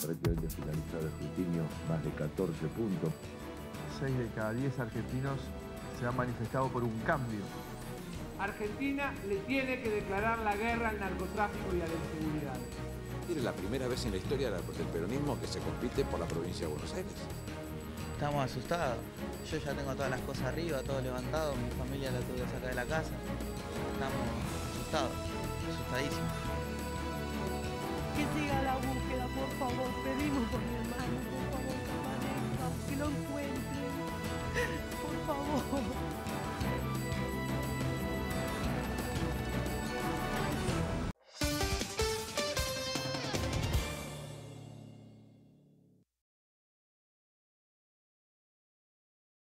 prácticamente finalizado el escrutinio, más de 14 puntos. 6 de cada 10 argentinos se han manifestado por un cambio. Argentina le tiene que declarar la guerra al narcotráfico y a la inseguridad. Es la primera vez en la historia del peronismo que se compite por la provincia de Buenos Aires. Estamos asustados. Yo ya tengo todas las cosas arriba, todo levantado. Mi familia la tuve que sacar de la casa. Estamos asustados, asustadísimos. Que siga la búsqueda, por favor. Pedimos por mi hermano, por favor, que aparezca, que lo encuentren. Por favor.